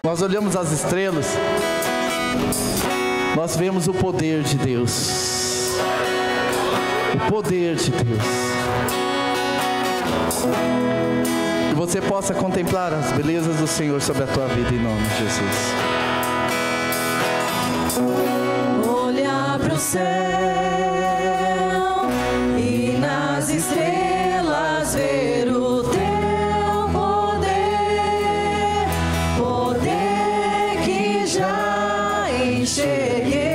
nós olhamos as estrelas, nós vemos o poder de Deus. O poder de Deus. Que você possa contemplar as belezas do Senhor sobre a tua vida, em nome de Jesus. Olhar para o céu e nas estrelas ver o teu poder, poder que já enxerguei.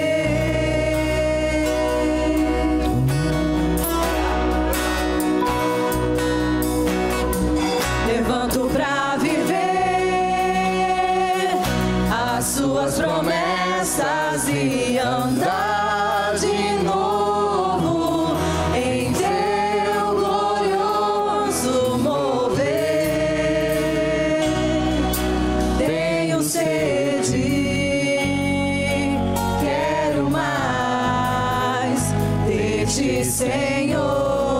Levanto para viver as suas promessas e andar de novo em teu glorioso mover. Tenho sede, quero mais de ti, Senhor.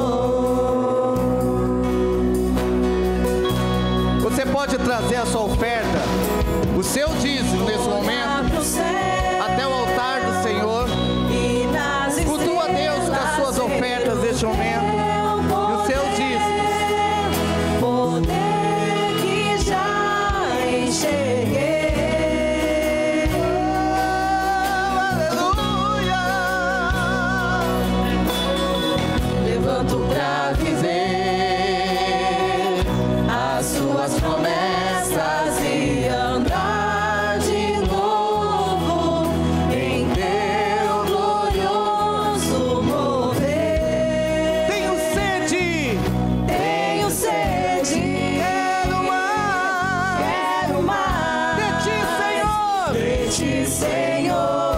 Você pode trazer a sua oferta, o seu dízimo nesse momento, até o altar do Senhor. Cultua a Deus com as suas ofertas neste momento e o seu dízimo. Poder que já enxerguei. Aleluia. Levanto pra viver as suas promessas e andar de novo em teu glorioso mover. Tenho sede, Tenho sede, quero mais quero de ti, mais Senhor. de ti, Senhor.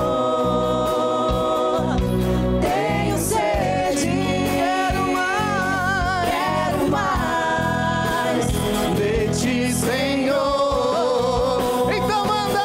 Tenho sede, Quero mais quero mais de ti, Senhor. Então manda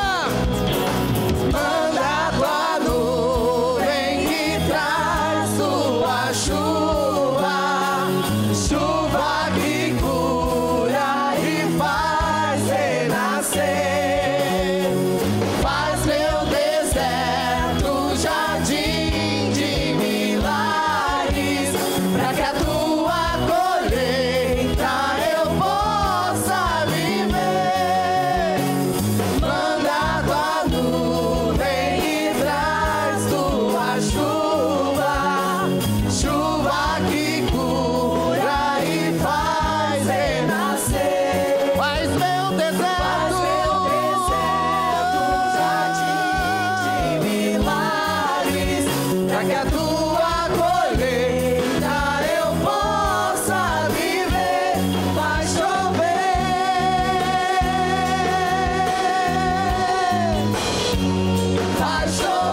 a tua nuvem que traz tua chuva, chuva que cura e faz renascer. Faz meu deserto jardim de milagres, pra que a tua colheita eu possa viver. Manda a tua nuvem e traz tua chuva, chuva que cura e faz renascer. Faz meu deserto jardim de milagres, pra que a tua colheita eu possa viver. Faz chover, faz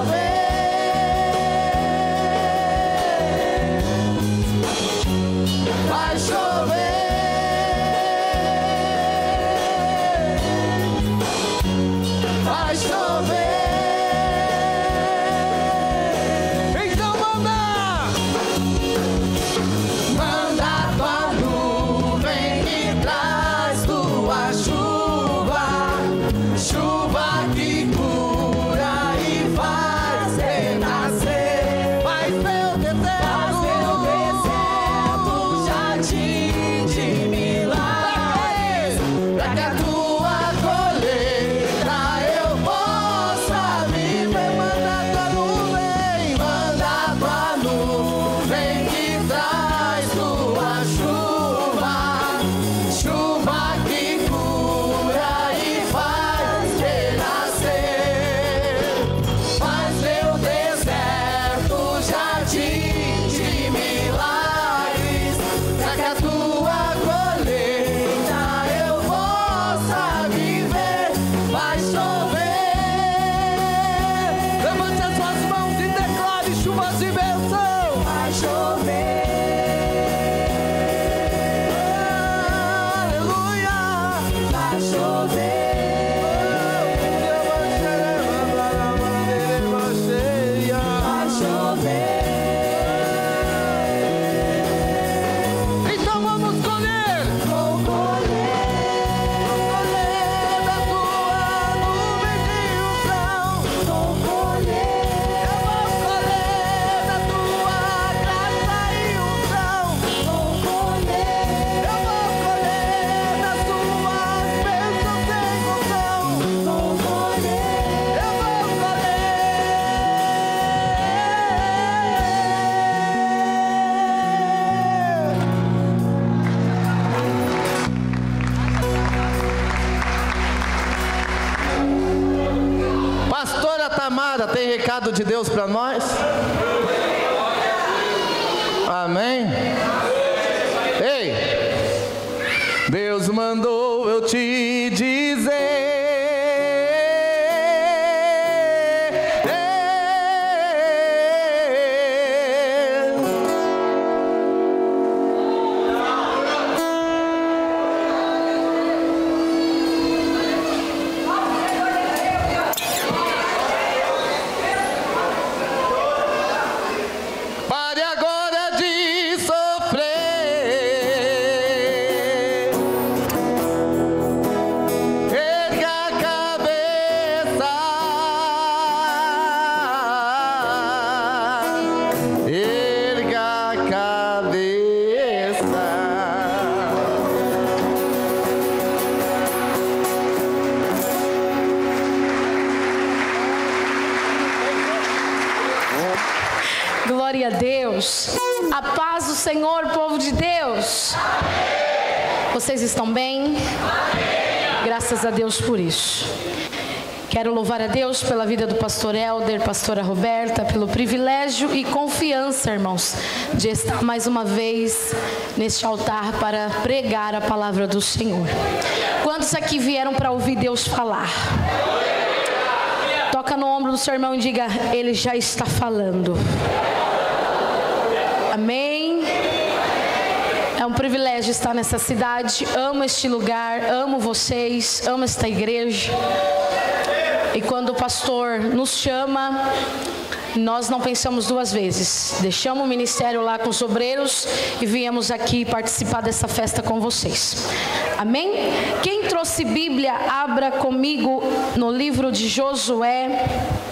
chover, faz chover, faz chover. Então manda a tua nuvem que traz tua chuva, chuva que cura e faz renascer. Faz meu deserto jardim de milagres, pra que a tua colheita eu possa viver. Manda a tua nuvem que traz tua chuva, chuva que cura e faz renascer. Faz meu deserto jardim de milagres, pra que a tua colheita eu possa amada tem recado de Deus para nós? Amém? Ei, Deus mandou eu te dizer. Glória a Deus. A paz do Senhor, povo de Deus. Vocês estão bem? Graças a Deus por isso. Quero louvar a Deus pela vida do pastor Helder, pastora Roberta, pelo privilégio e confiança, irmãos, de estar mais uma vez neste altar para pregar a palavra do Senhor. Quantos aqui vieram para ouvir Deus falar? Toca no ombro do seu irmão e diga: Ele já está falando. Amém? É um privilégio estar nessa cidade. Amo este lugar, amo vocês, amo esta igreja. E quando o pastor nos chama, nós não pensamos duas vezes. Deixamos o ministério lá com os obreiros e viemos aqui participar dessa festa com vocês. Amém? Quem trouxe Bíblia, abra comigo no livro de Josué,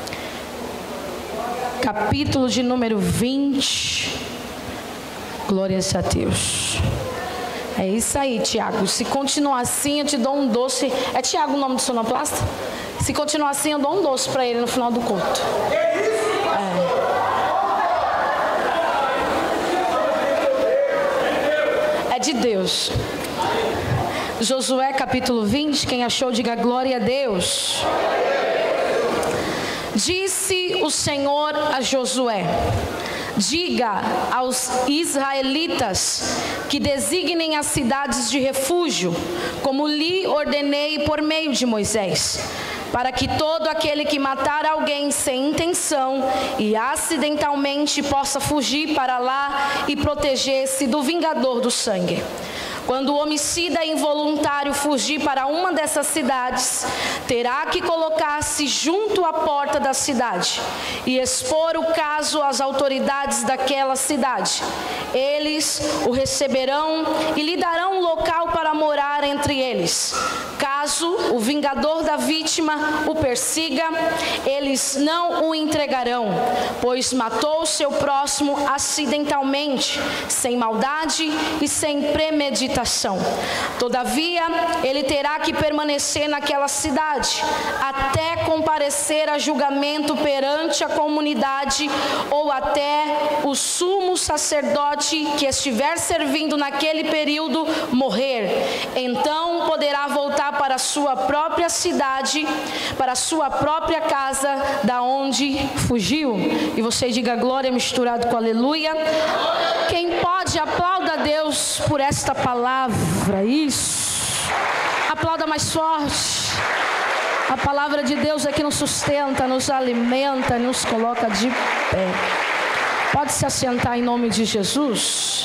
capítulo de número 20. Glórias a Deus. É isso aí, Tiago. Se continuar assim, eu te dou um doce. É Tiago o nome do sonoplasta? Se continuar assim, eu dou um doce para ele no final do culto. É de Deus. Josué capítulo 20. Quem achou, diga glória a Deus. Disse o Senhor a Josué: diga aos israelitas que designem as cidades de refúgio, como lhe ordenei por meio de Moisés, para que todo aquele que matar alguém sem intenção e acidentalmente possa fugir para lá e proteger-se do vingador do sangue. Quando o homicida involuntário fugir para uma dessas cidades, terá que colocar-se junto à porta da cidade e expor o caso às autoridades daquela cidade. Eles o receberão e lhe darão um local para morar entre eles. Caso o vingador da vítima o persiga, eles não o entregarão, pois matou seu próximo acidentalmente, sem maldade e sem premeditação. Todavia, ele terá que permanecer naquela cidade até comparecer a julgamento perante a comunidade ou até o sumo sacerdote que estiver servindo naquele período morrer. Então poderá voltar para a sua própria cidade, para a sua própria casa, da onde fugiu. E você diga glória misturado com aleluia. Quem pode, aplauda a Deus por esta palavra. Isso. Aplauda mais forte. A palavra de Deus é que nos sustenta, nos alimenta, nos coloca de pé. Pode se assentar em nome de Jesus.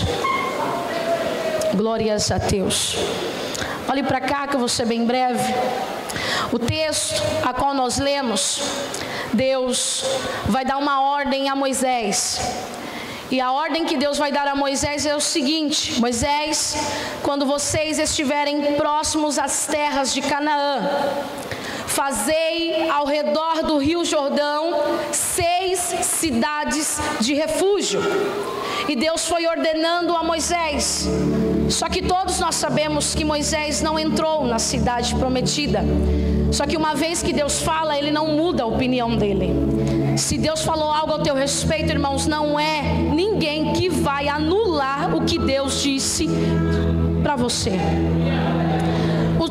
Glórias a Deus. Olhe para cá que eu vou ser bem breve. O texto a qual nós lemos, Deus vai dar uma ordem a Moisés. E a ordem que Deus vai dar a Moisés é o seguinte: Moisés, quando vocês estiverem próximos às terras de Canaã, fazei ao redor do rio Jordão 6 cidades de refúgio. E Deus foi ordenando a Moisés. Só que todos nós sabemos que Moisés não entrou na cidade prometida. Só que uma vez que Deus fala, Ele não muda a opinião dEle. Se Deus falou algo ao teu respeito, irmãos, não é ninguém que vai anular o que Deus disse para você. O tempo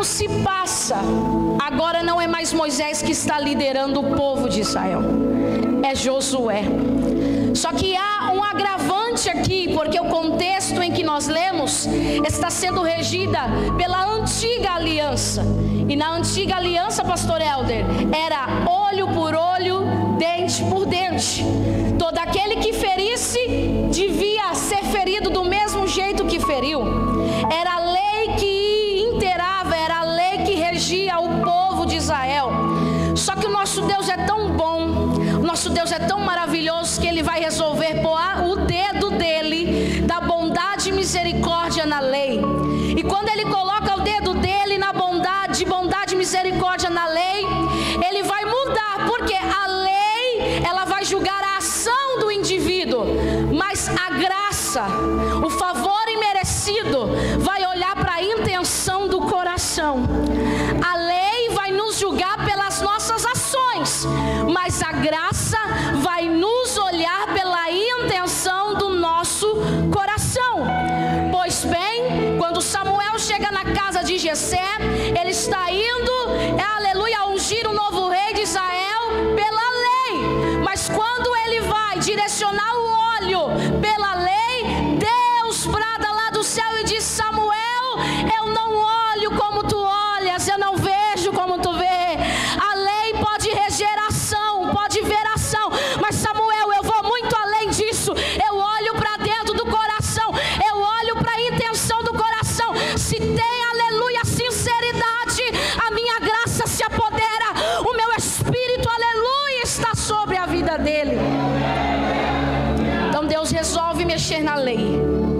tempo se passa, agora não é mais Moisés que está liderando o povo de Israel, é Josué. Só que há um agravante aqui, porque o contexto em que nós lemos está sendo regida pela antiga aliança. E na antiga aliança, pastor Helder, era olho por olho, dente por dente. Todo aquele que ferisse devia ser ferido do mesmo jeito que feriu. Era a lei que inteirava, era a lei que regia o povo de Israel. Só que o nosso Deus é tão bom, o nosso Deus é tão maravilhoso, que Ele vai resolver pôr o dedo dele, da bondade e misericórdia na lei. E quando Ele coloca o dedo dele na bondade e misericórdia na lei, Ele vai mudar, porque a lei, ela vai julgar a ação do indivíduo, mas a graça, o favor imerecido, vai olhar para a intenção do coração. A lei vai nos julgar pelas nossas ações, mas a graça vai nos olhar pela intenção do nosso coração. Pois bem, quando Samuel chega na casa de Jessé, ele está indo, aleluia, ungir o novo rei de Israel pela lei. Mas quando ele vai direcionar o óleo pela lei, Deus brada lá do céu e diz: Samuel, eu não olho como tu olhas, eu não vejo como tu vê. A lei pode reger a ação, pode ver a ação, mas Samuel, eu vou muito além disso. Eu olho para dentro do coração, eu olho para a intenção do coração. Se tem, aleluia, sinceridade, a minha graça se apodera, o meu espírito, aleluia, está sobre a vida dele. Então Deus resolve mexer na lei.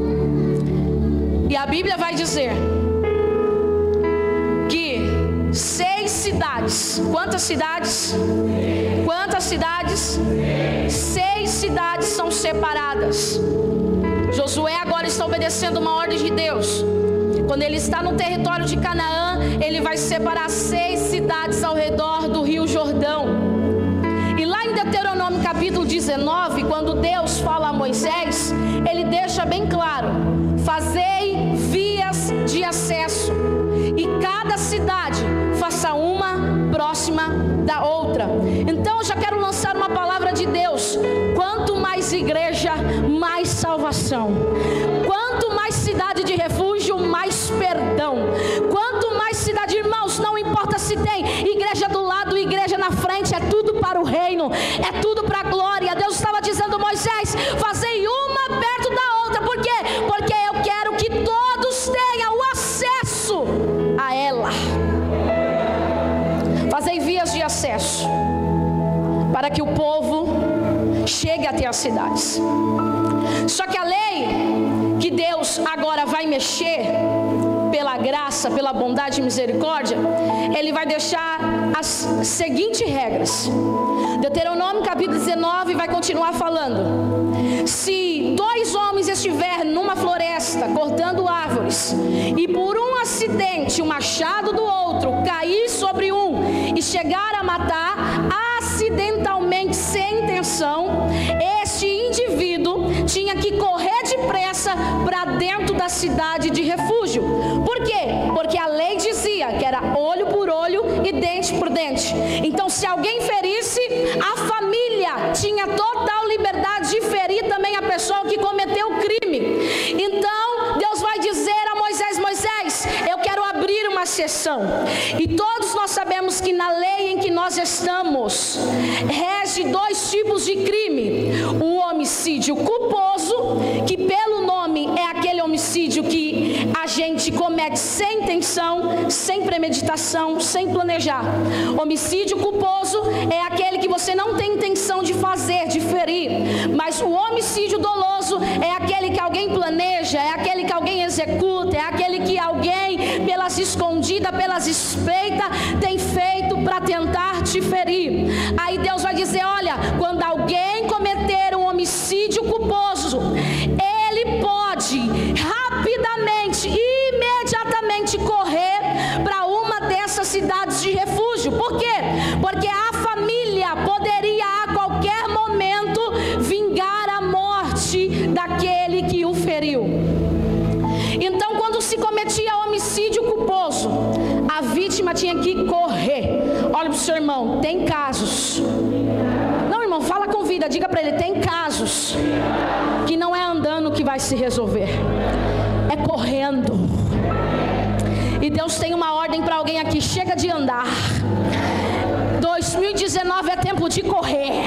E a Bíblia vai dizer que 6 cidades, quantas cidades? Quantas cidades? 6 cidades são separadas. Josué agora está obedecendo uma ordem de Deus. Quando ele está no território de Canaã, ele vai separar 6 cidades ao redor do Rio Jordão. E lá em Deuteronômio capítulo 19, quando Deus fala a Moisés, ele deixa bem claro: fazei vias de acesso, e cada cidade faça uma próxima da outra. Então eu já quero lançar uma palavra de Deus: quanto mais igreja, mais salvação. Quanto mais cidade de refúgio, mais perdão. Quanto mais cidade, irmãos, não importa se tem igreja do lado, igreja na frente, é tudo para o reino, é tudo para a glória. Deus estava dizendo: Moisés, fazei uma perto da outra. Por quê? Porque eu quero que todos tenham o acesso a ela. Fazei vias de acesso para que o povo chegue até as cidades. Só que a lei que Deus agora vai mexer, pela graça, pela bondade e misericórdia, Ele vai deixar as seguintes regras. Deuteronômio capítulo 19 vai continuar falando: se 2 homens estiverem numa floresta cortando árvores, e por um acidente o machado do outro cair sobre um e chegar a matar acidentalmente sem intenção, este indivíduo tinha que correr depressa para dentro da cidade de refúgio. Por quê? Porque a lei dizia que era olho por olho e dente por dente. Então, se alguém ferisse, a família tinha total liberdade de ferir também a pessoa que cometeu o crime. Então, Deus vai dizer a Moisés: Moisés, eu quero abrir uma exceção. E todos nós sabemos que na lei em que nós estamos, rege 2 tipos de crime: o homicídio culposo, que pelo nome é aquele homicídio que a gente comete sem intenção, sem premeditação, sem planejar. Homicídio culposo é aquele que você não tem intenção de fazer, de ferir. Mas o homicídio doloso é aquele que alguém planeja, é aquele que alguém executa, é aquele que alguém, pelas escondidas, pelas espreitas, tem feito para tentar te ferir. Aí Deus vai dizer: olha, quando alguém cometer um homicídio culposo, ele pode rapidamente, imediatamente correr para uma dessas cidades de refúgio. Por quê? Porque a família poderia a qualquer momento vingar a morte daquele que o feriu. Então, quando se cometia homicídio culposo, a vítima tinha que correr. Olha para o seu irmão, tem casos. Não, irmão, fala com vida, diga para ele, tem casos que não é andando que vai se resolver, é correndo. E Deus tem uma ordem para alguém aqui: chega de andar. 2019 é tempo de correr.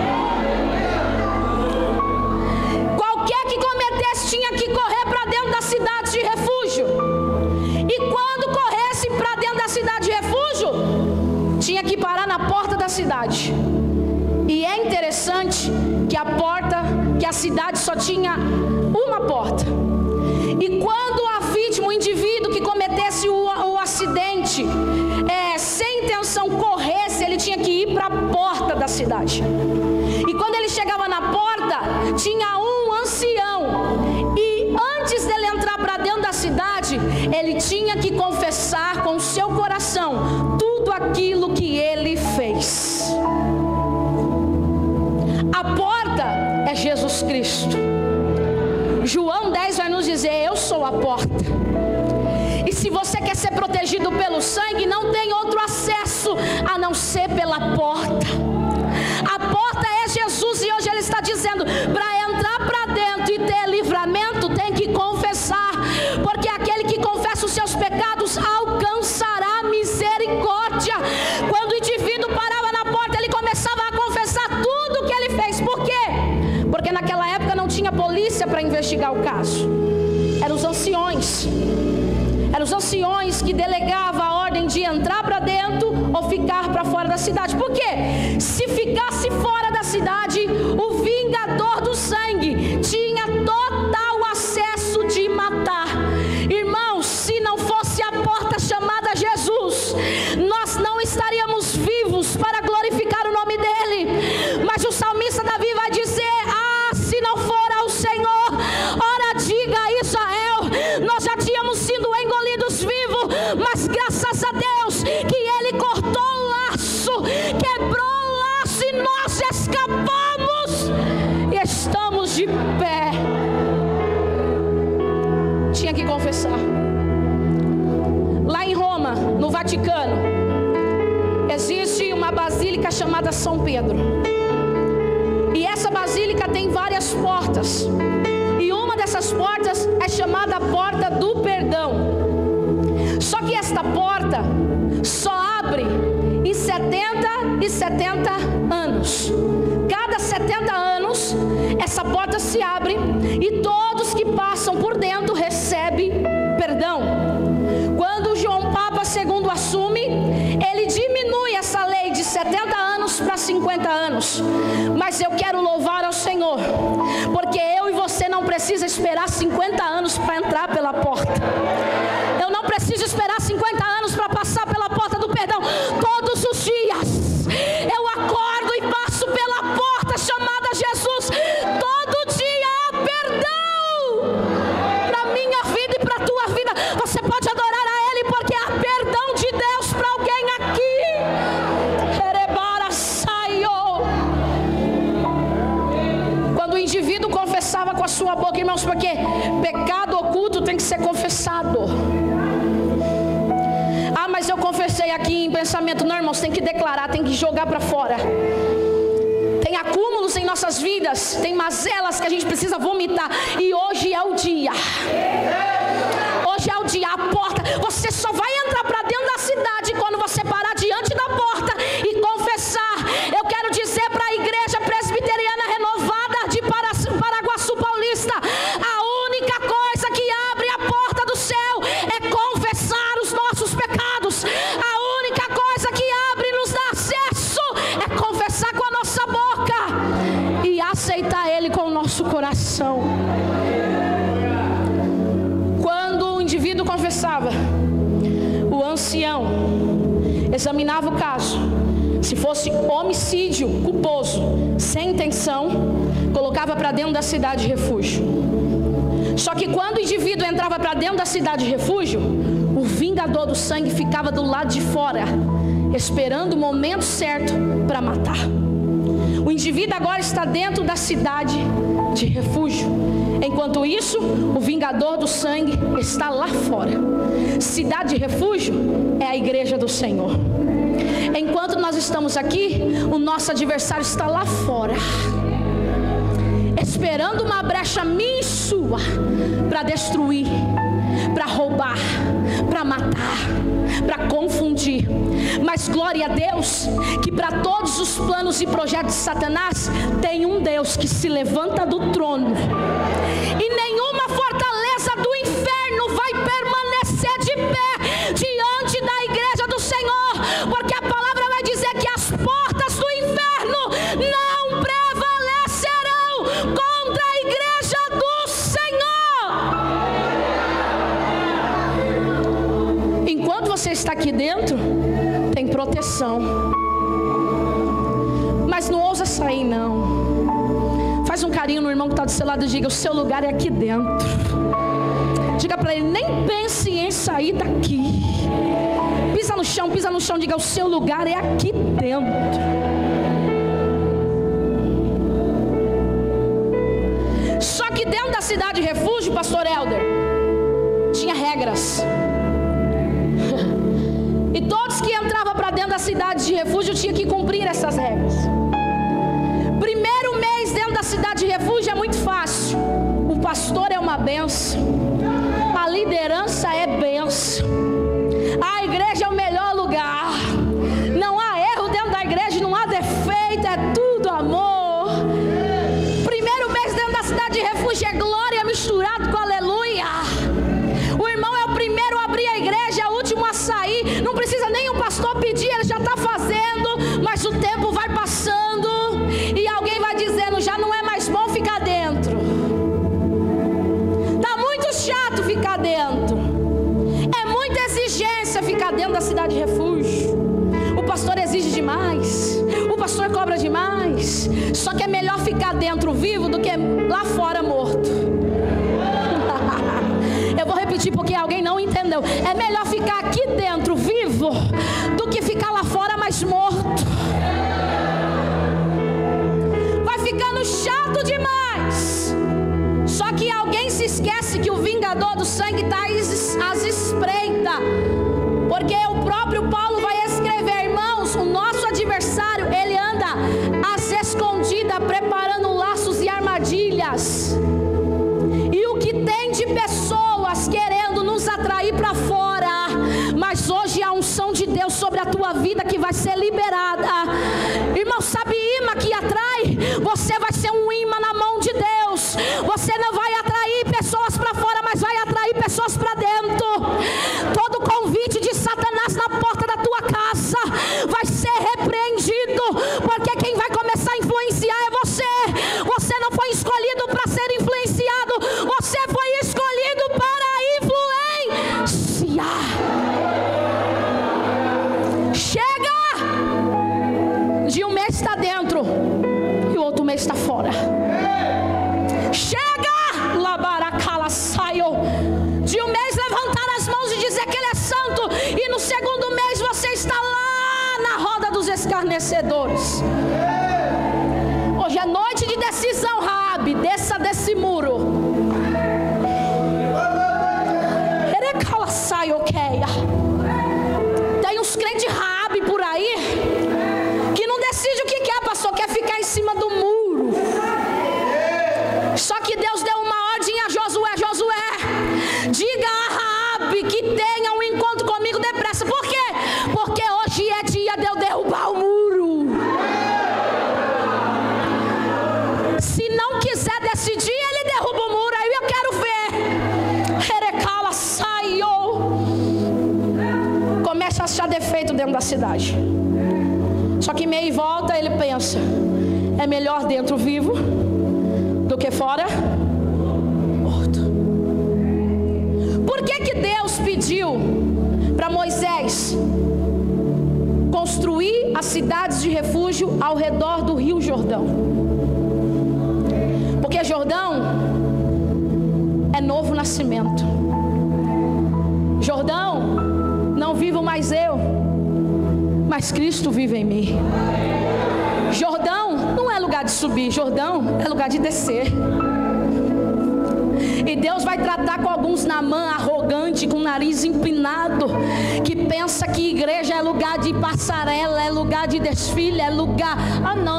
Qualquer que cometesse tinha que correr para dentro da cidade de refúgio. E quando corresse para dentro da cidade de refúgio, tinha que parar na porta da cidade. E é interessante que a cidade só tinha uma porta. E quando a vítima, o indivíduo que cometesse o acidente, sem intenção corresse, ele tinha que ir para a porta da cidade. E quando ele chegava na porta, tinha um ancião. E antes dele entrar para dentro da cidade, ele tinha que confessar com o seu coração tudo aquilo que ele fez. A porta é Jesus Cristo. João 10 vai nos dizer: eu sou a porta. E se você quer ser protegido pelo sangue, não tem outro acesso a não ser pela porta. A porta é Jesus, e hoje ele está dizendo: para entrar para dentro e ter livramento, tem que confessar, porque aquele que confessa os seus pecados alcançará misericórdia. Quando o indivíduo parava na porta, ele começava a confessar tudo o que ele fez. Por quê? Porque naquela época não tinha polícia para investigar o caso. Eram os anciões. Eram os anciões que delegavam a ordem de entrar para dentro ou ficar para fora da cidade. Por quê? Se ficasse fora da cidade, o vingador do sangue tinha total acesso de matar. Irmãos, se não fosse a porta chamada Jesus, nós não estaríamos vivos para glorificar o nome dele. Mas o salmista Davi vai dizer: se não for ao Senhor, ora diga a Israel, nós já tínhamos sido engolidos vivos, mas graças a Deus que ele cortou o laço, quebrou o laço, e nós escapamos e estamos de pé. Tinha que confessar. Lá em Roma, no Vaticano, existe uma basílica chamada São Pedro. E essa basílica tem várias portas. E uma dessas portas é chamada a Porta do Perdão. Só que esta porta só abre em 70 e 70 anos. Cada 70 anos, essa porta se abre e todos que passam por dentro recebem perdão. Quando João Papa II assume, ele diminui essa lei de 70 anos para 50 anos. Mas eu quero louvar ao Senhor, porque eu e você não precisa esperar 50 anos para entrar pela porta. Eu não preciso esperar 50 anos para passar pela porta do perdão. Todos os dias eu acordo e passo pela porta chamada Jesus. Todo dia há perdão para minha vida e para a tua vida. Você pode adorar a Ele, porque há perdão de Deus para alguém aqui. Quando o indivíduo confessava com a sua boca, irmãos, porque pecado oculto tem que ser confessado. Mas eu confessei aqui em pensamento. Não, irmãos, tem que declarar, tem que jogar para fora. Tem acúmulos em nossas vidas, tem mazelas que a gente precisa vomitar. E hoje é o dia. Hoje é o dia. A porta, você só vai entrar para dentro da cidade quando você parar diante da porta e confessar. Eu quero dizer para a igreja presbiteriana renovada de Paraguaçu Paulista: a única coisa que abre a porta do céu é confessar os nossos pecados. A única coisa que abre e nos dá acesso é confessar com a nossa boca e aceitar Ele com o nosso coração. Quando o indivíduo confessava, o ancião examinava o caso. Se fosse homicídio culposo, sem intenção, colocava para dentro da cidade de refúgio. Só que quando o indivíduo entrava para dentro da cidade de refúgio, o vingador do sangue ficava do lado de fora, esperando o momento certo para matar. O indivíduo agora está dentro da cidade de refúgio. Enquanto isso, o vingador do sangue está lá fora. Cidade de refúgio é a igreja do Senhor. Enquanto nós estamos aqui, o nosso adversário está lá fora, esperando uma brecha minha e sua para destruir, para roubar, para matar, para confundir. Mas glória a Deus que para todos os planos e projetos de Satanás tem um Deus que se levanta do trono, e nenhuma fortaleza do inferno vai permanecer de pé diante da igreja do Senhor, porque a palavra vai dizer que as portas do inferno não prevalecerão contra a igreja do Senhor. Enquanto você está aqui dentro, tem proteção, mas não ousa sair não. Faz um carinho no irmão que está do seu lado e diga: o seu lugar é aqui dentro. Diga para ele: nem pense em sair daqui. Pisa no chão, diga: o seu lugar é aqui dentro. Só que dentro da cidade de refúgio, pastor Helder, tinha regras. E todos que entravam para dentro da cidade de refúgio tinham que cumprir essas regras. Primeiro mês dentro da cidade de refúgio é muito fácil. O pastor é uma benção, a liderança é benção, a igreja é o melhor lugar. Não há erro dentro da igreja, não há defeito, é tudo amor. Primeiro mês dentro da cidade de refúgio é glória misturado com aleluia. O irmão é o primeiro a abrir a igreja, é o último a sair. Não precisa nem o pastor pedir, ele já está fazendo. Mas o tempo vai passando e alguém vai dizendo: já não é mais bom ficar dentro, está muito chato ficar dentro, é muita exigência ficar dentro da cidade de refúgio. O pastor exige demais, o pastor cobra demais. Só que é melhor ficar dentro vivo do que lá fora morto. Eu vou repetir porque alguém não entendeu. É melhor ficar aqui dentro vivo do que ficar lá fora mais morto. Vai ficando chato demais. Só que alguém se esquece que o vingador do sangue está às espreita. Porque o próprio Paulo vai escrever: irmãos, o nosso adversário, ele anda às escondidas, preparando laços e armadilhas. E o que tem de pessoas querendo nos atrair para fora. Mas hoje a unção de Deus sobre a tua vida que vai ser liberada. Irmão, sabe imã que atrai? Você vai ser um imã na mão de Deus. Você não vai atrair pessoas para fora, mas vai atrair pessoas para dentro. Todo convite de Satanás na porta da tua casa vai ser repreendido, porque quem vai começar a influenciar é você. Você não foi escolhido para ser influenciado, você foi escolhido para influenciar. Chega de um mês está dentro e o outro mês está fora. Chega, labaracala, saiu de um mês levantar as mãos e dizer que ele é santo, e no segundo mês você está lá na roda dos escarnecedores. Hoje é noite de decisão, Raabe, desça desse muro. Tem uns crentes Raabe por aí que não decide o que quer, pastor, quer ficar em cima do muro. Só que Deus deu uma ordem a Josué: Josué, diga a Raabe que tenha um encontro comigo depressa. Por quê? Porque hoje é dia de eu derrubar o muro. Se não quiser decidir, ele derruba o muro. Aí eu quero ver. Erecala, saiu. Começa a achar defeito dentro da cidade. Só que meio e volta ele pensa: é melhor dentro vivo do que fora morto. Por que Deus pediu para Moisés construir as cidades de refúgio ao redor do rio Jordão? Porque Jordão é novo nascimento. Jordão, não vivo mais eu, mas Cristo vive em mim. Jordão não é lugar de subir, Jordão é lugar de descer. E Deus vai tratar com alguns Naamã arrogante, com o nariz empinado, que pensa que igreja é lugar de passarela, é lugar de desfile, é lugar... não.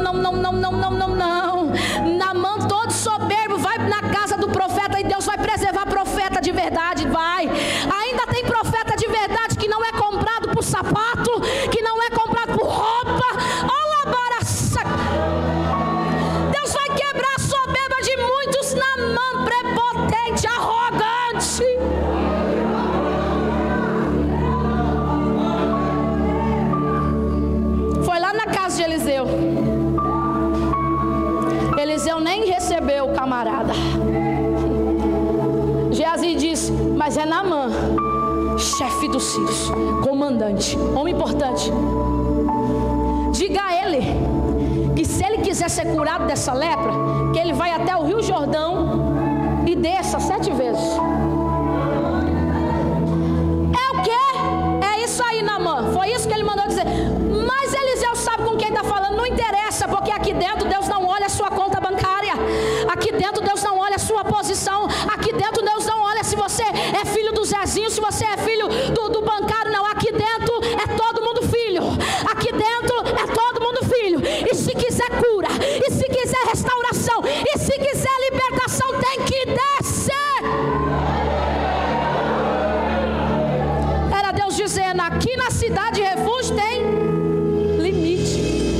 Naamã todo soberbo vai na casa do profeta e Deus vai preservar profeta de verdade, vai. Ainda tem profeta de verdade que não é comprado por sapato, que não é comprado por roupa. Deus vai quebrar a soberba de muitos Naamã, prepotente, arrogante. Foi lá na casa de Eliseu. Eliseu nem recebeu o camarada. Geazi disse: mas é Naamã, chefe dos sírios, comandante, homem importante. Diga a ele que se ele quiser ser curado dessa lepra, que ele vai até o Rio Jordão e desça 7 vezes. É o quê? É isso aí, Naamã. Foi isso que ele mandou dizer. Mas Eliseu sabe com quem está falando. Não interessa, porque aqui dentro Deus não olha a sua conta bancária. Aqui dentro Deus não olha a sua posição. Aqui dentro Deus não olha se você é filho do Zezinho, se você é filho do bancário. Não, aqui dentro é todo mundo filho. Aqui dentro é todo mundo filho. E se quiser cura, e se quiser restauração, e se quiser libertação, tem que descer. Era Deus dizendo: aqui na cidade de refúgio tem limite.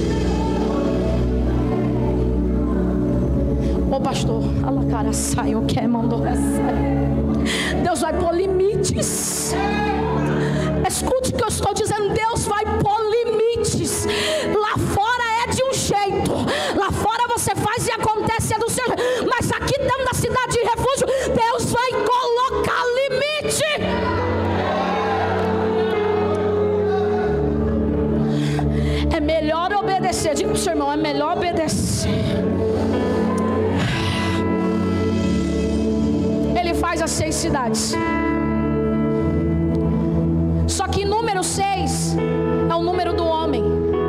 Ô pastor, cara sai, o que mandou sai. Deus vai pôr limites. Escute o que eu estou dizendo. Deus vai pôr limites. Lá fora é de um jeito, lá fora você faz e acontece é do seu jeito, mas aqui dentro da cidade de refúgio Deus vai colocar limite. É melhor obedecer. Diga para o seu irmão: é melhor obedecer. Ele faz as 6 cidades. Só que número 6 é o número do homem.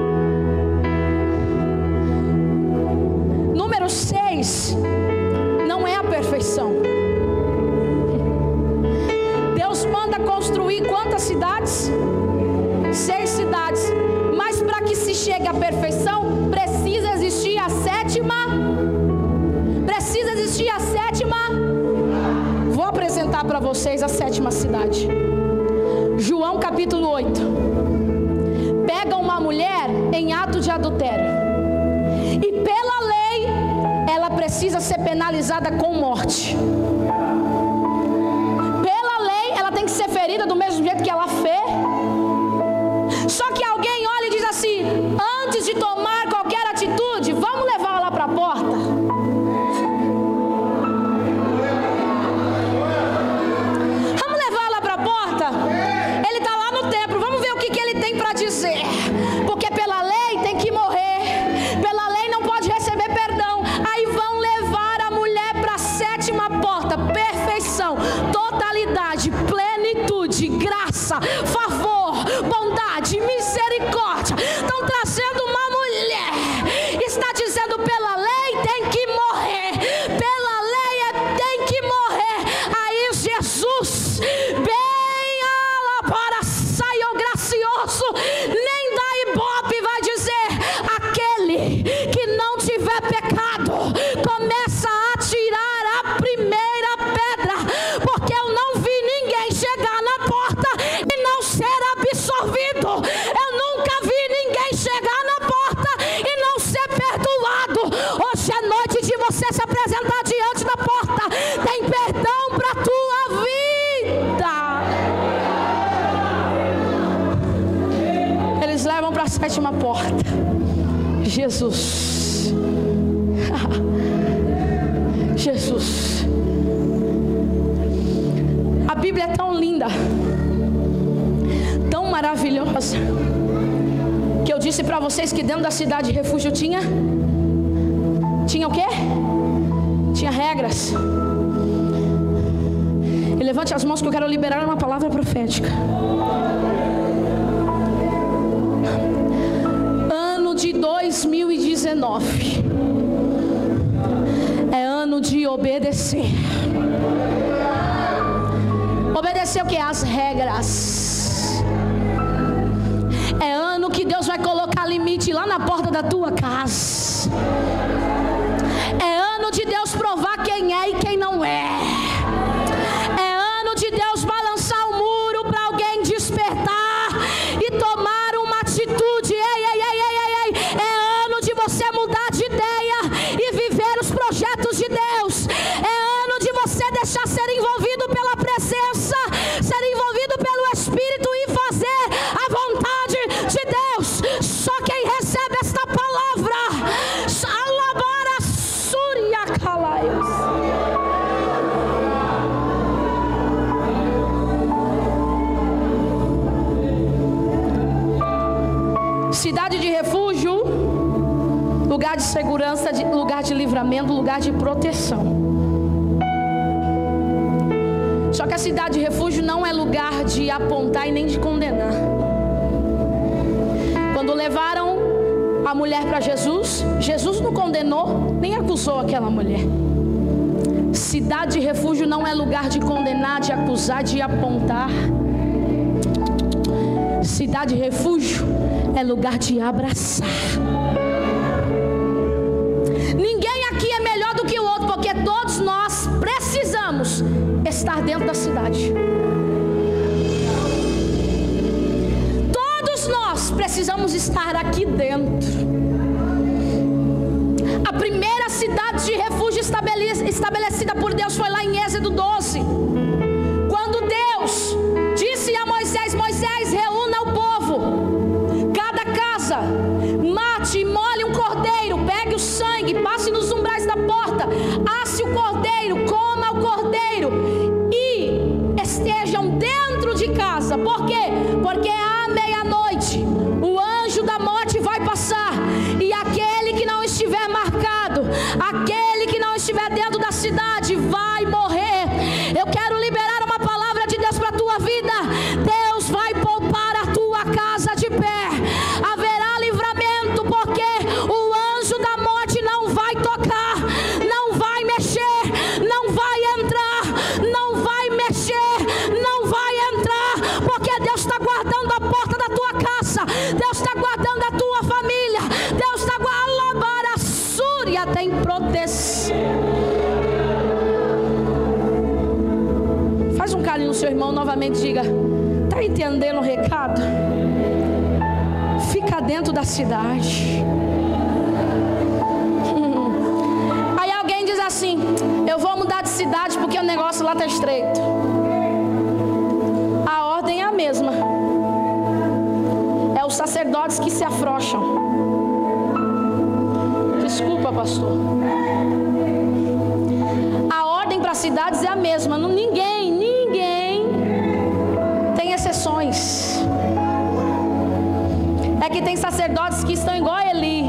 Número 6 não é a perfeição. Deus manda construir quantas cidades? 6 cidades. Mas para que se chegue à perfeição, precisa existir a 7ª. Precisa existir a 7ª. Vou apresentar para vocês a 7ª cidade. João capítulo 8. Pega uma mulher em ato de adultério, e pela lei ela precisa ser penalizada com morte. Pela lei ela tem que ser ferida do mesmo jeito que ela fez. Só que alguém olha e diz assim: antes de tomar qualquer atitude, vamos levar ela para a porta. Vamos levar ela para a porta. Ele está lá no templo, vamos ver o que ele tem para dizer. Porque pela lei tem que morrer, pela lei não pode receber perdão. Aí vão levar a mulher para a 7ª porta. Perfeição, totalidade, plenitude, graça, favor, bondade, misericórdia. Estão trazendo uma mulher, está dizendo: pela lei tem que morrer, pela lei tem que morrer. Aí Jesus, bem para sair o gracioso, nem da ibope, vai dizer: aquele que não tiver pecado, começa a tirar a primeira pedra, porque eu não vi ninguém chegar na porta e não ser absorvido. Eu nunca vi ninguém chegar na porta e não ser perdoado. Hoje é noite de você se apresentar diante da porta. Tem perdão para a tua vida. Eles levam para a 7ª porta. Jesus. Jesus. A Bíblia é tão linda, tão maravilhosa, que eu disse para vocês que dentro da cidade de refúgio tinha o quê? Tinha regras. E levante as mãos que eu quero liberar uma palavra profética. Ano de 2000 2019 é ano de obedecer. Obedecer o que? As regras. É ano que Deus vai colocar limite lá na porta da tua casa. É ano de Deus provar quem é e quem não é. É ano de Deus balançar o muro para alguém despertar e tomar uma atitude. É ano de você mudar de ideia e viver os projetos de Deus. É ano de você deixar ser envolvido pela presença, ser envolvido pelo Espírito e fazer a vontade de Deus. Só quem recebe esta palavra, alabara Súria Calaios. Cidade de refúgio, lugar de segurança, lugar de livramento, lugar de proteção. Só que a cidade de refúgio não é lugar de apontar e nem de condenar. Quando levaram a mulher para Jesus, Jesus não condenou, nem acusou aquela mulher. Cidade de refúgio não é lugar de condenar, de acusar, de apontar. Cidade de refúgio é lugar de abraçar. Ninguém aqui é melhor do que o outro, porque todos nós precisamos estar dentro da cidade. Todos nós precisamos estar aqui dentro. A primeira cidade de refúgio estabelecida por Deus foi lá em Êxodo 12. Quando Deus disse a Moisés: Moisés, reúna o povo, cada casa, mate e molhe um cordeiro, pegue o sangue, passe nos umbrais da porta, asse o cordeiro, coma o cordeiro e estejam dentro de casa. Por quê? Porque à meia-noite o anjo da morte vai passar, e aquele que não estiver marcado, aquele que não estiver dentro da cidade vai morrer. Eu quero liberar uma palavra de Deus para a tua vida. Deus vai poupar a tua casa de pé. Haverá livramento, porque o anjo da morte não vai tocar, não vai mexer, não vai entrar, não vai mexer, não vai entrar, porque Deus está guardando a porta da tua casa, Deus está guardando a tua família, Deus está guardando. A Súria tem proteção. Faz um carinho no seu irmão novamente, diga: está entendendo o recado? Fica dentro da cidade. Aí alguém diz assim: eu vou mudar de cidade porque o negócio lá está estreito. A ordem é a mesma. É os sacerdotes que se afrouxam. Desculpa, pastor. A ordem para as cidades é a mesma. Ninguém tem exceções. É que tem sacerdotes que estão igual a Eli,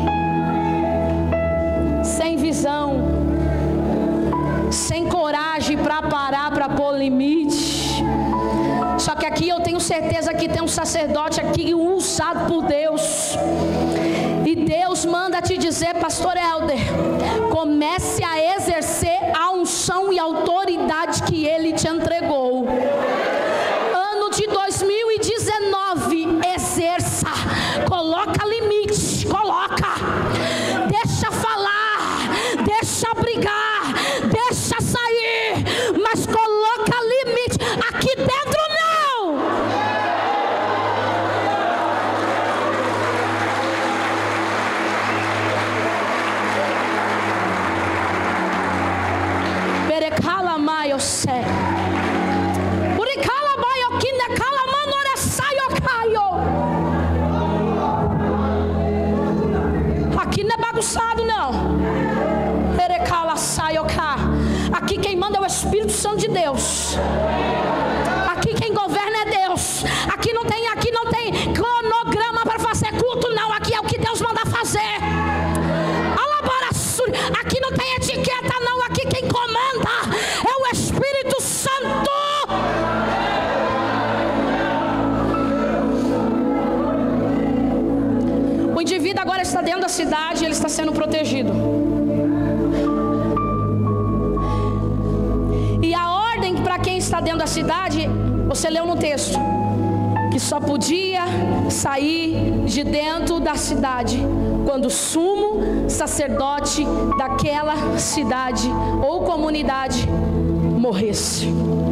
sem visão, sem coragem para parar, para pôr limite. Só que aqui eu tenho certeza que tem um sacerdote aqui usado por Deus. E Deus manda te dizer, pastor Helder, comece a exercer a unção e autoridade que Ele te entregou. Ano de 2019, exerça, coloca limite, coloca, deixa falar, deixa brigar, deixa sair, mas coloca limite. Aqui dentro não. Berecala mai ose, uricala mai okine kala manore sayo kayo. Aqui não é bagunçado não. Berecala sayo ka. Aqui quem manda é o Espírito Santo de Deus. Aqui quem governa é Deus. Aqui não tem cronograma para fazer culto não. Aqui é o que Deus manda fazer. Aqui não tem etiqueta não. Aqui quem comanda é o Espírito Santo. O indivíduo agora está dentro da cidade, ele está sendo protegido. E a ordem para quem está dentro da cidade, você leu no texto, que só podia sair de dentro da cidade quando o sumo sacerdote daquela cidade ou comunidade morresse.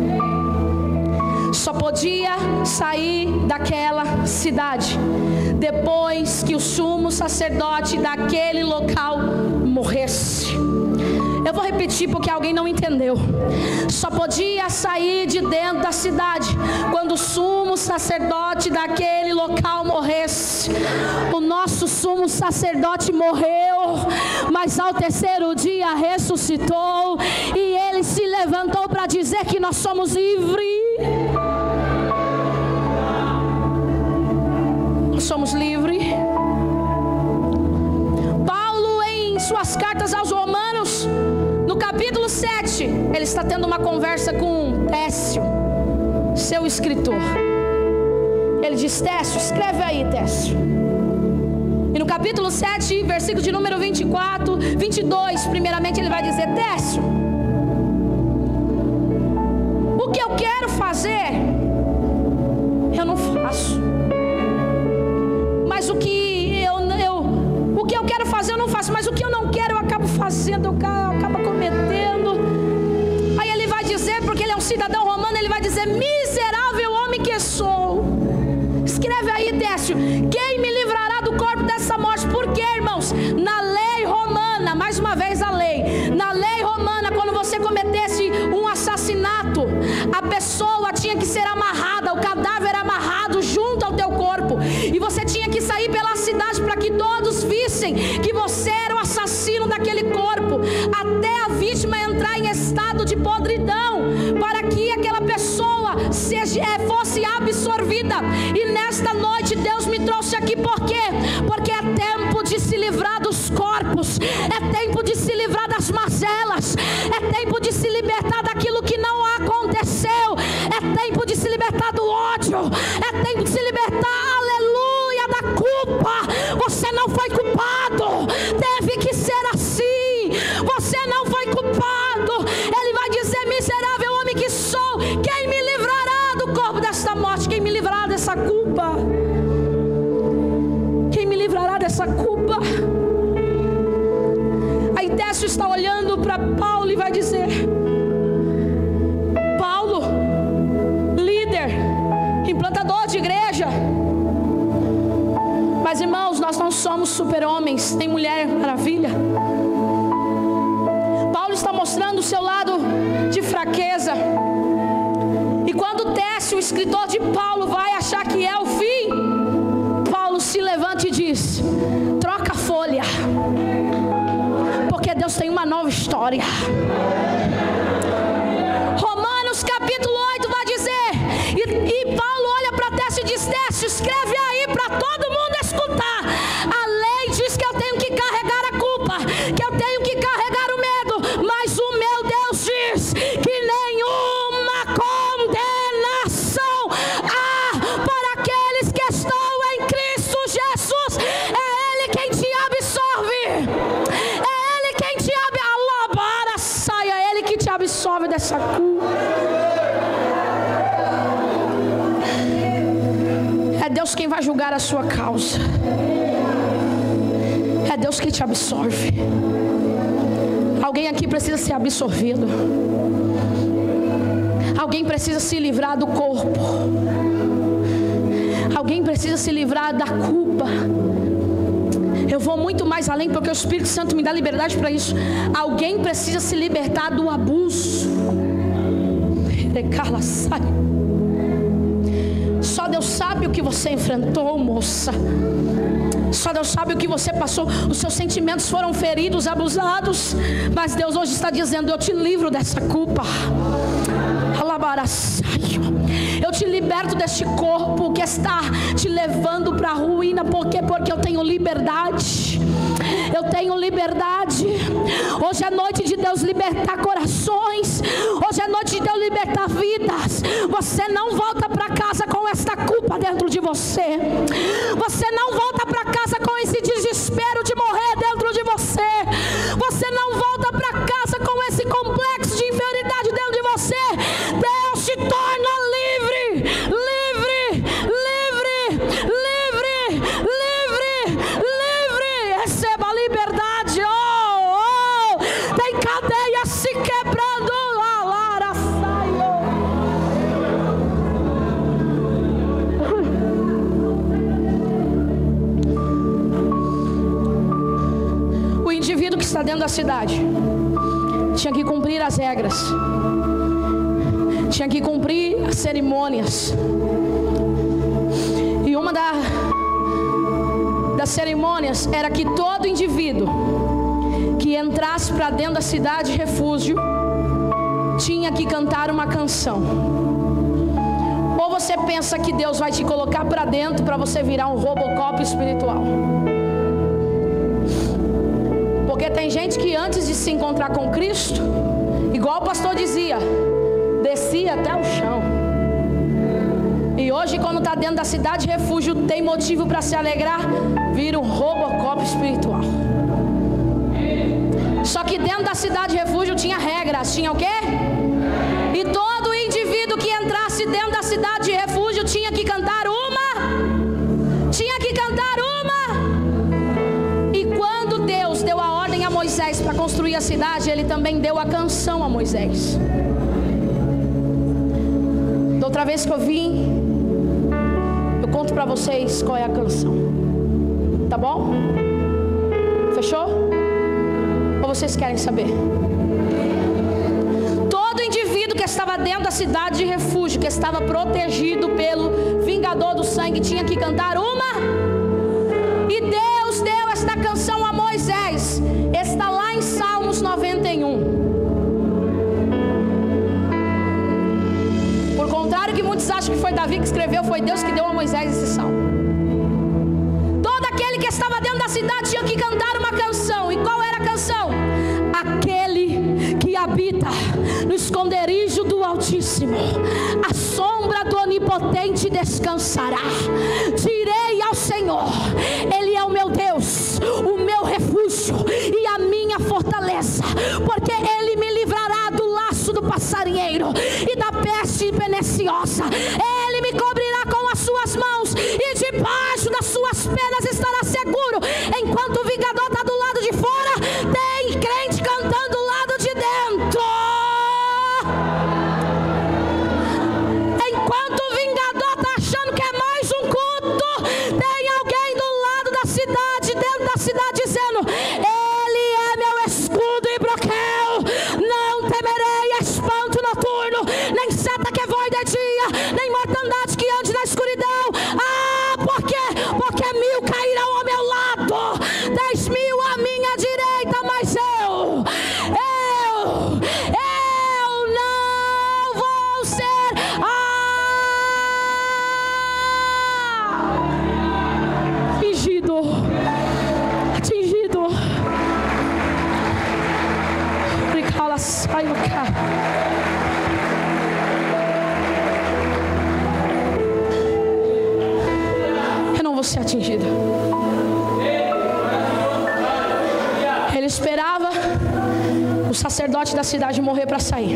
Só podia sair daquela cidade depois que o sumo sacerdote daquele local morresse. Eu vou repetir porque alguém não entendeu. Só podia sair de dentro da cidade quando o sumo sacerdote daquele local morresse. O nosso sumo sacerdote morreu, mas ao terceiro dia ressuscitou, e ele se levantou para dizer que nós somos livres. Nós somos livres. Paulo, em suas cartas aos Romanos, no capítulo 7, ele está tendo uma conversa com Técio, seu escritor. Ele diz: Técio, escreve aí, Técio. E no capítulo 7, versículo de número 24, 22, primeiramente ele vai dizer: Técio, o que eu quero fazer, eu não faço. Mas o que eu quero fazer eu não faço, mas o que eu não quero eu acabo fazendo, eu acabo cometendo. Aí ele vai dizer, porque ele é um cidadão romano, ele vai dizer: miserável homem que sou. Escreve aí, Técio, quem me livrará do corpo dessa morte? Porque, irmãos, na lei romana, mais uma vez a lei, na lei romana, quando você cometesse um assassinato, a pessoa tinha que ser amarrada, o cadáver era amarrado junto ao teu corpo, e você tinha que sair pela cidade para que todos vissem que você era o assassino daquele corpo, até a vítima entrar em estado de podridão, para que aquela pessoa fosse absorvida. E nesta noite Deus me trouxe aqui por quê? Porque é tempo de se livrar dos corpos, é tempo de se livrar das mazelas, é tempo de se libertar daquilo que não aconteceu, é tempo de se libertar do ódio, é tempo de se libertar, aleluia, da culpa. Você não foi culpado, teve que ser assim, você não foi culpado. Ele vai dizer: miserável homem que sou, quem me livrará do corpo desta morte? Quem me livrará dessa culpa? Quem me livrará dessa culpa? Aí Técio está olhando para Paulo e vai dizer: Paulo, líder, implantador de igreja. Mas, irmãos, nós não somos super-homens, nem mulher maravilha. Paulo está mostrando o seu lado de fraqueza. E quando Técio, o escritor de Paulo, vai achar que é o fim, Paulo se levanta e diz: troca a folha, porque Deus tem uma nova história. Romanos capítulo 8 vai dizer, e Paulo olha para Técio e diz: Técio, escreve aí para todo mundo escutar. A lei diz que eu tenho que carregar a culpa, que eu tenho que carregar o medo, mas o meu Deus diz que nenhuma condenação há para aqueles que estão em Cristo Jesus. É Ele quem te absorve, é Ele quem te saia, é Ele que te absorve dessa culpa. É Deus quem vai julgar a sua causa. É Deus que te absorve. Alguém aqui precisa ser absorvido. Alguém precisa se livrar do corpo. Alguém precisa se livrar da culpa. Eu vou muito mais além, porque o Espírito Santo me dá liberdade para isso. Alguém precisa se libertar do abuso. Só Deus sabe o que você enfrentou, moça. Só Deus sabe o que você passou. Os seus sentimentos foram feridos, abusados, mas Deus hoje está dizendo: eu te livro dessa culpa. Eu te liberto deste corpo que está te levando para a ruína. Por quê? Porque eu tenho liberdade. Eu tenho liberdade. Hoje é noite de Deus libertar corações. Hoje é noite de Deus libertar vidas. Você não volta para casa com esta culpa dentro de você. Você não volta para casa com esse desespero de morrer está dentro da cidade tinha que cumprir as regras, tinha que cumprir as cerimônias. E uma das cerimônias era que todo indivíduo que entrasse para dentro da cidade refúgio tinha que cantar uma canção. Ou você pensa que Deus vai te colocar para dentro para você virar um Robocop espiritual? Porque tem gente que antes de se encontrar com Cristo, igual o pastor dizia, descia até o chão. E hoje, quando está dentro da cidade de refúgio, tem motivo para se alegrar, vira um Robocop espiritual. Só que dentro da cidade de refúgio tinha regras, tinha o quê? E todo indivíduo que entrasse dentro da cidade de refúgio tinha que cantar E quando Deus deu a ordem a Moisés para construir a cidade, Ele também deu a canção a Moisés. Da outra vez que eu vim, eu conto para vocês qual é a canção. Tá bom? Fechou? Ou vocês querem saber? Todo indivíduo que estava dentro da cidade de refúgio, que estava protegido pelo vingador do sangue, tinha que cantar E Deus deu esta canção a Moisés. Está lá em Salmos 91. Por contrário que muitos acham que foi Davi que escreveu, foi Deus que deu a Moisés esse salmo. Todo aquele que estava dentro da cidade tinha que cantar uma canção. E qual era a canção? Aquele que habita no esconderijo do Altíssimo, a sombra do Onipotente descansará. Direi ao Senhor, Ele é o meu Deus, o meu refúgio e a minha fortaleza, porque Ele me livrará do laço do passarinheiro e da peste perniciosa. Ele me cobrirá com as suas mãos e debaixo das suas penas estará seguro. Enquanto o vingador está do lado de fora, tem crente cantando do lado de dentro. Enquanto o vingador está achando que é mais um culto, tem alguém do lado da cidade, dentro da cidade, dizendo: Ele é meu escudo e broquel, não temerei espanto noturno, nem seta que voe de dia, nem mortandade que ande na escuridão. Por quê? Porque 1000 cairão ao meu lado, 10.000 à minha direita, mas eu não vou ser atingido. Sai do carro. Eu não vou ser atingido. Ele esperava o sacerdote da cidade morrer para sair.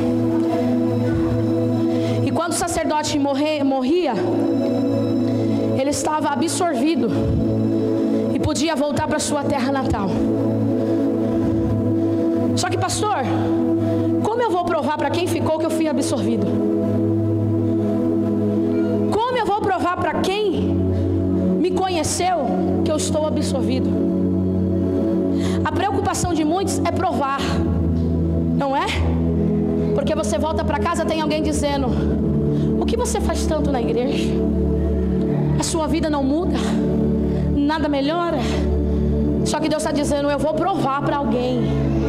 E quando o sacerdote morria, ele estava absorvido e podia voltar para sua terra natal. Só que, pastor, como eu vou provar para quem ficou que eu fui absorvido? Como eu vou provar para quem me conheceu que eu estou absorvido? A preocupação de muitos é provar, não é? Porque você volta para casa, tem alguém dizendo: o que você faz tanto na igreja? A sua vida não muda? Nada melhora? Só que Deus está dizendo: eu vou provar para alguém.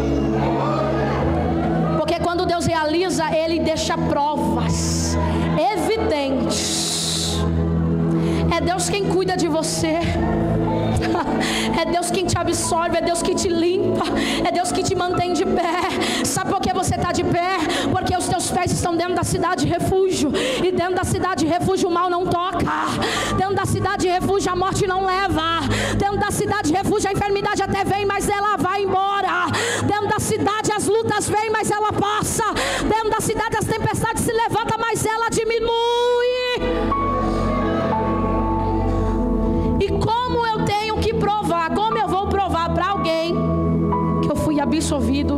Porque quando Deus realiza, Ele deixa provas evidentes. É Deus quem cuida de você. É Deus quem te absorve, é Deus que te limpa, é Deus que te mantém de pé. Sabe por que você está de pé? Porque os teus pés estão dentro da cidade de refúgio. E dentro da cidade de refúgio o mal não toca. Dentro da cidade de refúgio a morte não leva. Dentro da cidade de refúgio a enfermidade até vem, mas ela vai embora. Dentro da cidade as lutas vêm, mas ela passa. Dentro da cidade as tempestades se levantam, mas ela diminui. E como eu tenho que provar? Como eu vou provar para alguém que eu fui absorvido?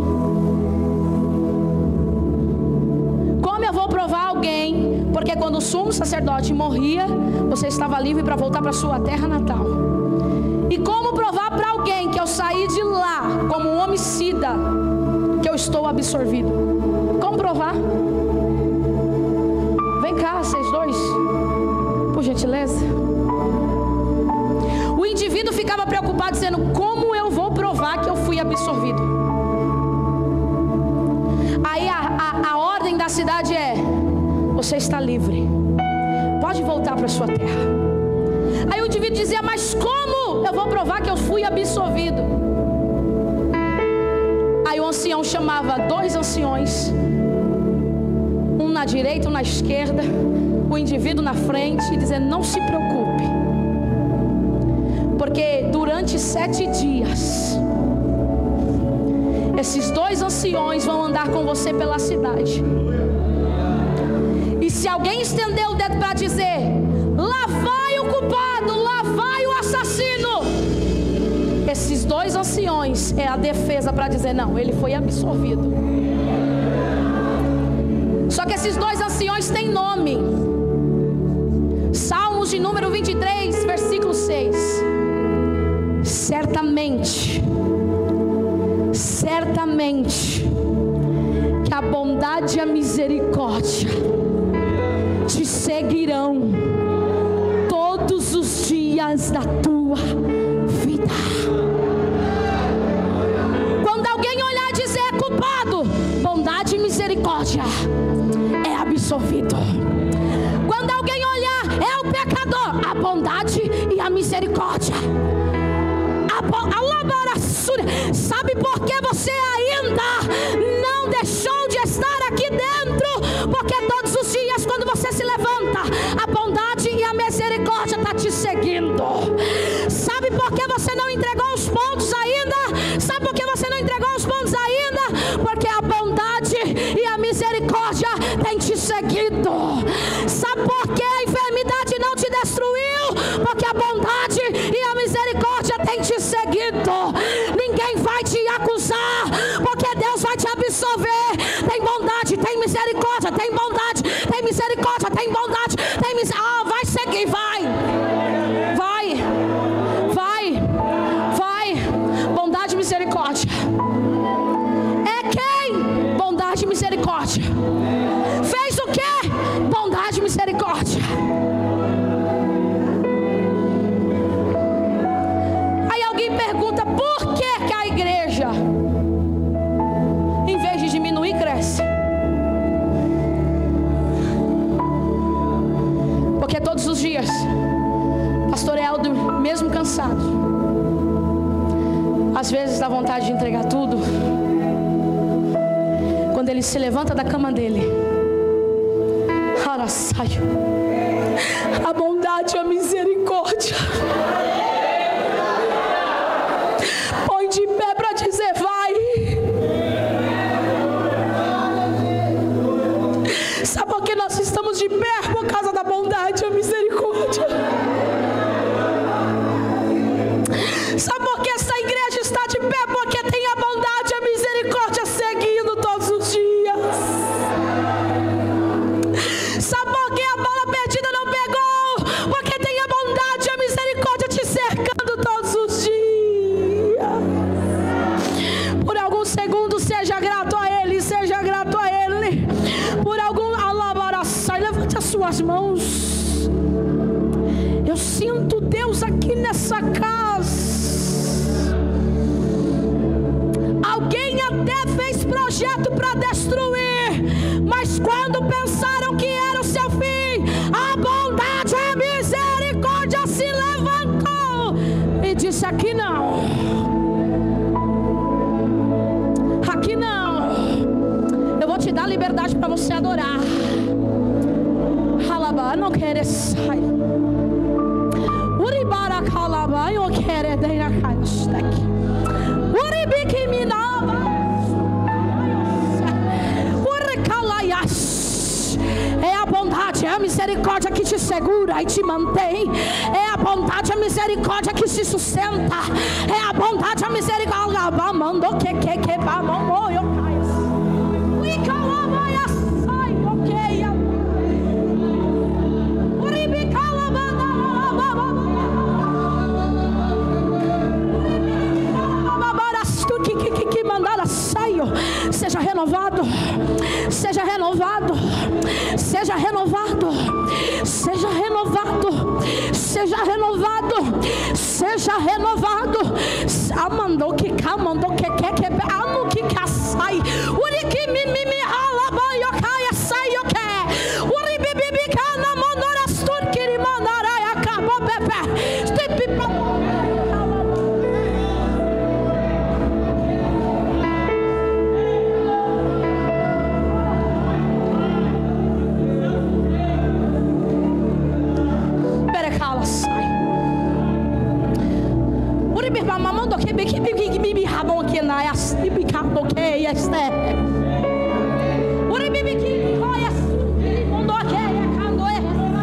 Como eu vou provar alguém? Porque quando o sumo sacerdote morria, você estava livre para voltar para sua terra natal. E como provar para alguém que eu saí de lá como um homicida que eu estou absorvido? Como provar? Vem cá, vocês dois, por gentileza. O indivíduo ficava preocupado dizendo: como eu vou provar que eu fui absorvido? Aí a ordem da cidade é: você está livre, pode voltar para sua terra. Aí o indivíduo dizia: mas como eu vou provar que eu fui absorvido? Aí o ancião chamava 2 anciões, um na direita, um na esquerda, o indivíduo na frente, e dizendo: não se preocupe, porque durante 7 dias esses 2 anciões vão andar com você pela cidade. E se alguém estender o dedo para dizer: lá vai o culpado, lá vai o assassino, esses 2 anciões é a defesa para dizer: não, ele foi absorvido. Só que esses 2 anciões têm nome. Salmos de número 23, versículo 6. Certamente que a bondade e a misericórdia te seguirão todos os dias da tua vida. Quando alguém olhar e dizer: é culpado, bondade e misericórdia, é absolvido. Quando alguém olhar: é o pecador, a bondade e a misericórdia. Sabe por que você ainda não deixou de estar aqui dentro? Porque todos os dias, quando você se levanta, a bondade e a misericórdia está te seguindo. Sabe por que você não entregou os pontos ainda? Sabe por que você não entregou os pontos ainda? Porque a bondade e a misericórdia têm te seguido. Sabe por que a enfermidade não te destruiu? Porque a bondade e a misericórdia têm te seguido. Ninguém vai te acusar, porque Deus vai te absolver. Tem bondade, tem misericórdia, tem bondade, tem misericórdia, tem bondade, tem misericórdia. Vai seguir, vai. Bondade e misericórdia. É quem? Bondade e misericórdia. Fez o quê? Bondade e misericórdia. Aí alguém pergunta: por que a igreja, em vez de diminuir, cresce? Porque todos os dias, pastor Helder, mesmo cansado, às vezes dá vontade de entregar tudo. Quando ele se levanta da cama dele, a bondade e a misericórdia põe de pé para dizer: vai. Sabe por que nós estamos de pé? Por causa da bondade e a misericórdia. Sabe por que essa igreja está de pé? Porque tem a bondade e a misericórdia seguindo todos os dias. Sabe por que a bola perdida não pegou? Porque tem a bondade e a misericórdia te cercando todos os dias. Por alguns segundos, seja grato a Ele, seja grato a Ele. Por algum alabaraçai, levante as suas mãos. Eu sinto Deus aqui nessa casa. Alguém até fez projeto para destruir, mas quando pensaram que era o seu fim, a bondade e a misericórdia se levantou e disse: aqui não, aqui não. Eu vou te dar liberdade para você adorar. Halabá, não quer sair. Uribara calabá, eu quero deira caistek. Uribiki minava. Uricalaias. É a bondade, é a misericórdia que te segura e te mantém. É a bondade, a misericórdia que se sustenta. É a bondade, a misericórdia. Mandou que mandou eu caio. Uricalaias, sai, ok. Uribicalabá. renovado, seja renovado, seja renovado, seja renovado, seja renovado, seja renovado. Amandou que cá, mandou que amo que cá sai. Uri que me alaba yo caia sai yo que. Uri bibi cana mandora stur que mandara acabou bebê. Step mamando que bibi rabon que na assim bicando que este uri bibi que olha mundo que é cando é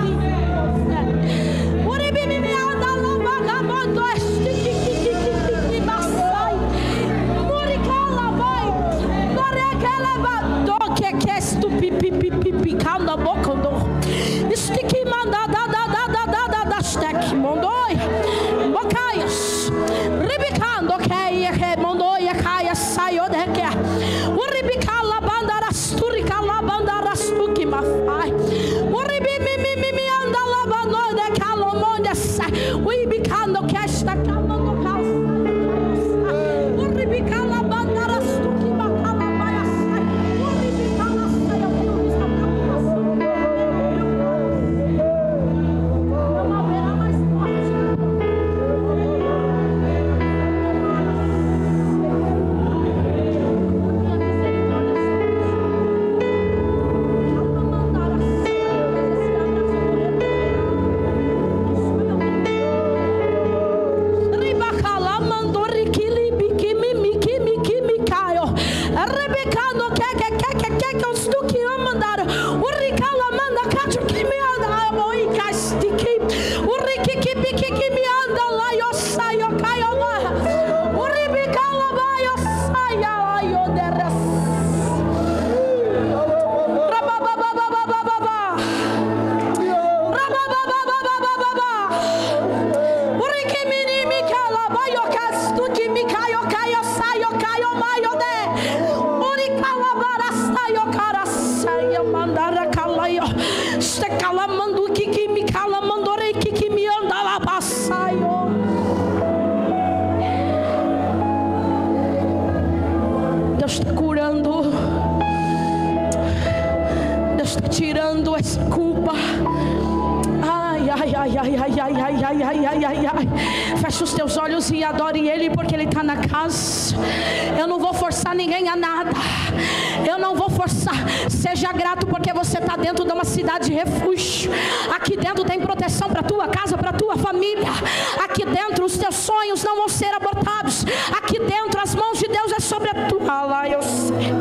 uri bibi me anda lava gamando este que basai uri cala vai ore que leva do que estu pipi cando bocondo este que manda da stek mondoi bocaios ribicando que mandou e caia saiu de que o ribicala bandara sturica la bandara stuki mafai o ribi anda la bandora de calomonha sai o ribicando que está camando calça o ribicala bandara stuki macala vai sai o ribicala sai Deus está curando, Deus está tirando essa culpa. Ai. Fecha os teus olhos e adore Ele, porque Ele está na casa. Eu não vou forçar ninguém a nada. Eu não vou forçar. Seja grato porque você está dentro de uma cidade de refúgio. Aqui dentro tem proteção para a tua casa, para a tua família. Aqui dentro os teus sonhos não vão ser abortados. Aqui dentro as mãos de Deus é sobre a tua. Ah lá, eu sei.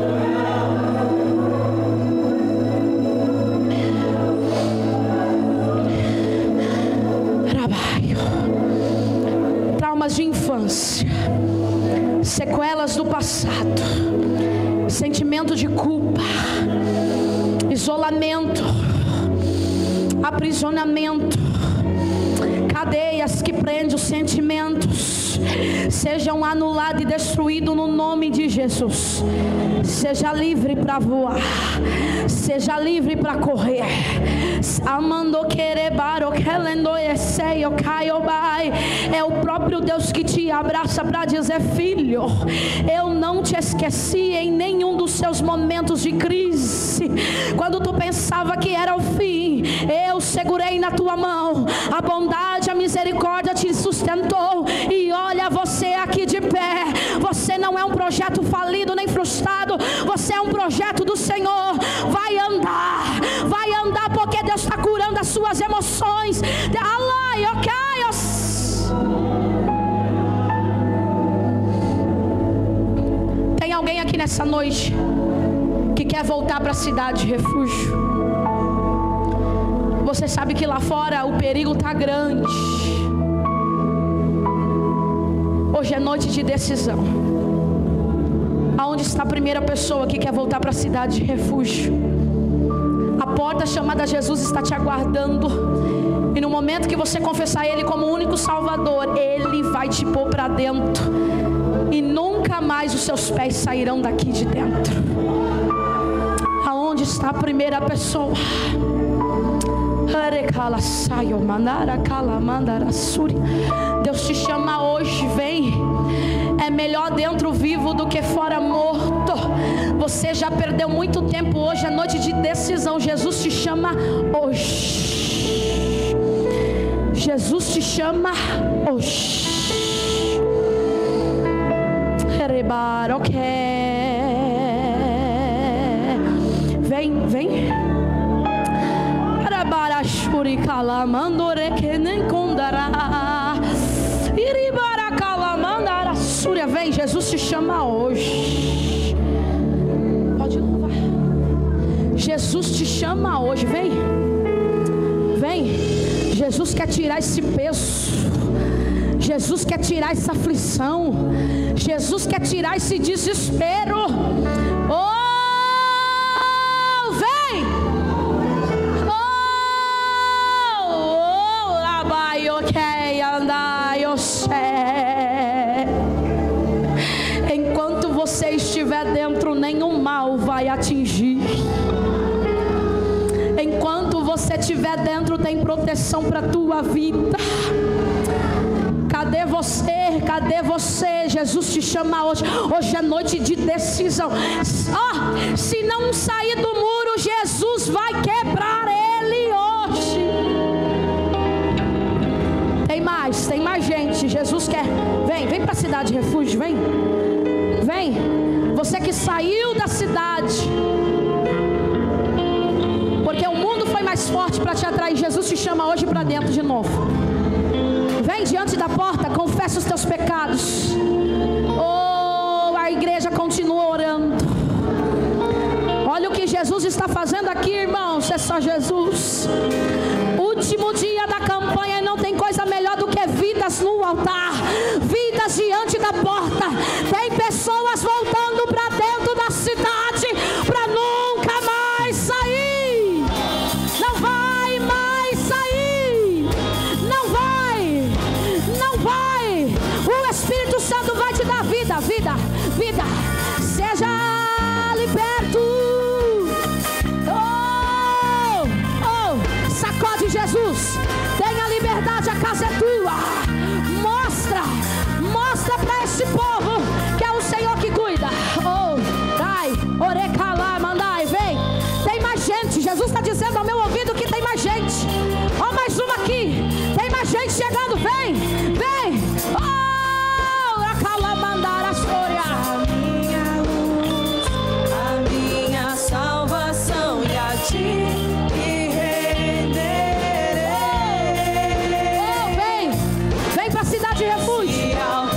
Traumas de infância, sequelas do passado, sentimento de culpa, isolamento, aprisionamento, cadeias que prendem os sentimentos, sejam anulados e destruídos no nome de Jesus. Seja livre para voar, seja livre para correr. Amando querebaro quelendo esse caiobai. É o próprio Deus que te abraça para dizer: filho, eu não te esqueci em nenhum dos seus momentos de crise. Quando tu pensava que era o fim, eu segurei na tua mão. A bondade, a misericórdia te sustentou. E olha você aqui de pé. Você não é um projeto falido nem frustrado. Você é um projeto do Senhor. Vai andar porque Deus está curando as suas emoções. Tem alguém aqui nessa noite que quer voltar para a cidade de refúgio? Você sabe que lá fora o perigo está grande. Hoje é noite de decisão. Aonde está a primeira pessoa que quer voltar para a cidade de refúgio? A porta chamada Jesus está te aguardando. E no momento que você confessar Ele como o único Salvador, Ele vai te pôr para dentro. e nunca mais os seus pés sairão daqui de dentro. Aonde está a primeira pessoa? Deus te chama hoje, vem. É melhor dentro vivo do que fora morto. Você já perdeu muito tempo, hoje é noite de decisão. Jesus te chama hoje. Jesus te chama hoje. Ok. Vem, vem. Vem, Jesus te chama hoje. Pode louvar. Jesus te chama hoje, vem. Vem. Jesus quer tirar esse peso. Jesus quer tirar essa aflição. Jesus quer tirar esse desespero. Oh, vem. Oh, labai, ok, andai, eu sei. Enquanto você estiver dentro, nenhum mal vai atingir. Enquanto você estiver dentro, tem proteção para a tua vida. Cadê você? Cadê você? Jesus te chama hoje. Hoje é noite de decisão. Oh, se não sair do muro, Jesus vai quebrar ele hoje. Tem mais gente. Jesus quer. Vem para a cidade de refúgio, vem. Vem. Você que saiu da cidade, porque o mundo foi mais forte para te atrair. Jesus te chama hoje para dentro de novo. Vem diante da porta, confessa os teus pecados. Oh, a igreja continua orando. Olha o que Jesus está fazendo aqui, irmãos. É só Jesus. Último dia da campanha, e não tem coisa melhor do que vidas no altar, vidas diante da porta. Tem pessoas voltando para dentro da cidade para nunca mais sair. Não vai mais sair. Não vai. Não vai. O Espírito Santo vai te dar vida, vida, vida. Seja liberto. Oh, oh, sacode Jesus. Tenha liberdade, a casa é tua. Mostra para esse povo que é o Senhor que cuida. Oh, dai, orecalá, mandai, vem. Tem mais gente. Jesus está dizendo ao meu ouvido que tem mais gente. Ó, oh, mais uma aqui. Tem mais gente chegando, vem, vem. Oh, orecalá, mandar a história. A minha luz, a minha salvação, e a ti me renderei. Oh, vem para a cidade de refúgio.